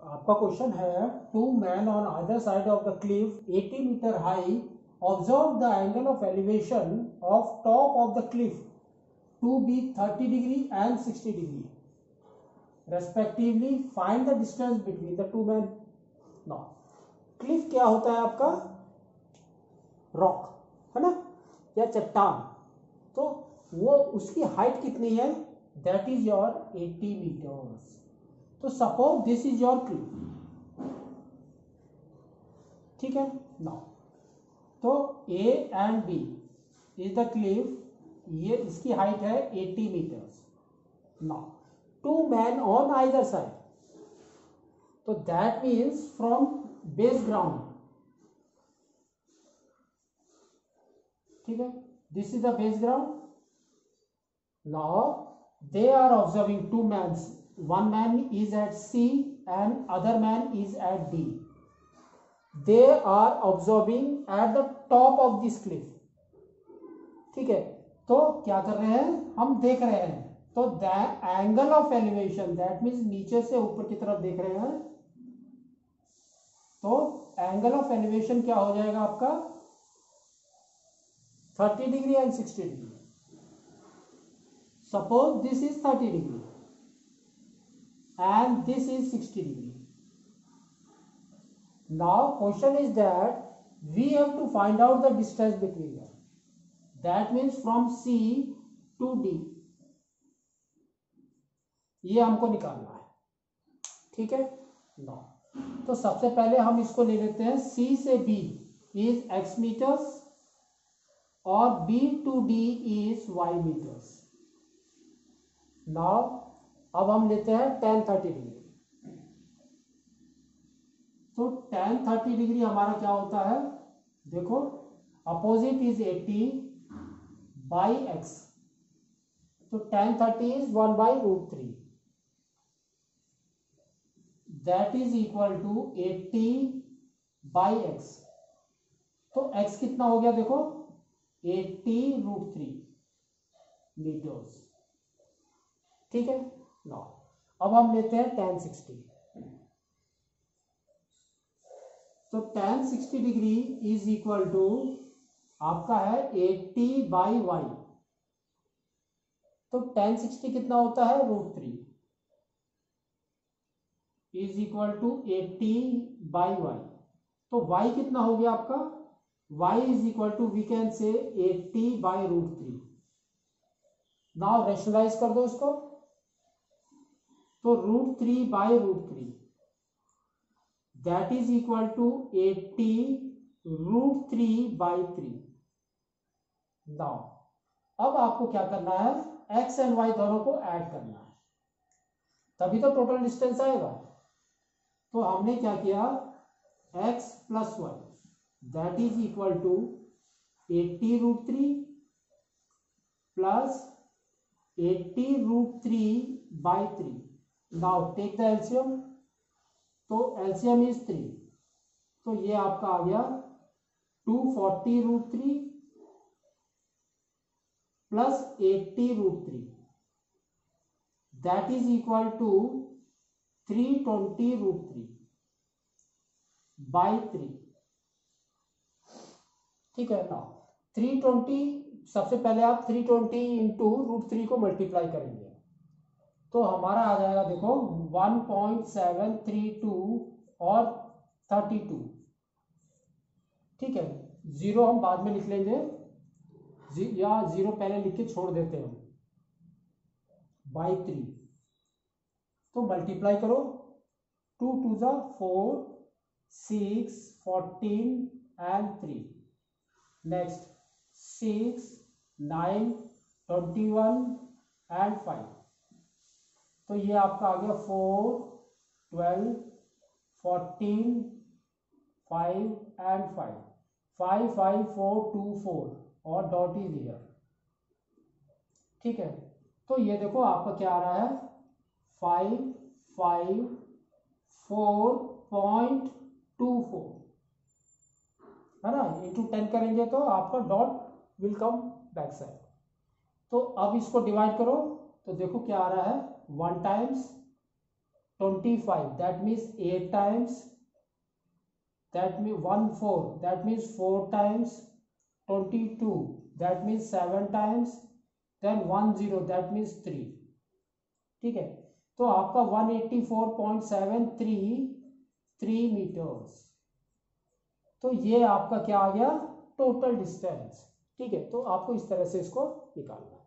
आपका क्वेश्चन है, two man on other side of the cliff 80 meter high observe the angle of elevation of top of the cliff to be 30 degree and 60 degree respectively, find the distance between the two man. Now cliff क्या होता है आपका? Rock, है ना, या चट्टान। तो वो उसकी हाइट कितनी है? That is your 80 meters. तो suppose this is your cliff, ठीक है। नाउ तो A and B is the cliff, ये इसकी हाइट है 80 meters. Now two man on either side, तो that means from base ground, ठीक है, this is the base ground. Now they are observing two men, one man is at C and other man is at D. They are observing at the top of this cliff, ठीक है। तो क्या कर रहे हैं? हम देख रहे हैं। तो the angle of elevation, that means नीचे से ऊपर की तरफ देख रहे हैं, तो एंगल ऑफ एलिवेशन क्या हो जाएगा आपका? 30 degree and 60 degree. Suppose this is 30 degree and this is 60 degree. Now question is that we have to find out the distance between them. That means from C to D. ये हमको निकालना है, ठीक है। Now तो सबसे पहले हम इसको ले लेते हैं, C से B is x meters और B to D is y meters। Now अब हम लेते हैं tan 30 डिग्री। तो tan 30 डिग्री हमारा क्या होता है? देखो, अपोजिट इज 80 बाई x, तो tan 30 is 1/√3, that is equal to 80 by x। तो x कितना हो गया? देखो 80√3 मीटर्स, ठीक है। नाउ अब हम लेते हैं tan 60। तो tan 60 degree is equal to आपका है 80 बाई y। तो tan 60 कितना होता है? √3 is equal to 80 by y। तो y कितना हो गया आपका? y is equal to, we can say 80 by √3। Now rationalise कर दो इसको, तो √3 by √3 that is equal to 80 √3 by 3। Now अब आपको क्या करना है? x एंड y दोनों को ऐड करना है, तभी तो टोटल डिस्टेंस आएगा। तो हमने क्या किया? x plus y that is equal to 80√3 plus 80√3 by 3। Now take the LCM, तो LCM is 3, तो ये आपका आ गया 240√3 plus 80√3 that is equal to 320√3 by 3, ठीक है। ना 320, सबसे पहले आप 320 इंटू √3 को मल्टीप्लाई करेंगे, तो हमारा आ जाएगा, देखो 1.732 और 32, ठीक है। जीरो हम बाद में लिख लेंगे, या जीरो पहले लिख के छोड़ देते हैं, बाई 3। तो मल्टीप्लाई करो, 2 2 जा 4, 6, 14 एंड 3, नेक्स्ट 6, 9, 21 एंड 5। तो ये आपका आ गया 4, 12, 14, 5 एंड 5, 5, 5, 4, 2, 4 और डॉट इज हियर, ठीक है। तो ये देखो आपका क्या आ रहा है? 5, 5, 4.24, है ना, इंटू 10 करेंगे तो आपका dot will come back side. तो अब इसको डिवाइड करो, तो देखो क्या आ रहा है? 1 times 25, that means 8 times, that means 14, that means 4 times, 22, that means 7 times, then 10, that means 3. ठीक है, तो आपका 184.73 मीटर्स, तो ये आपका क्या आ गया, टोटल डिस्टेंस. ठीक है, तो आपको इस तरह से इसको निकालना है.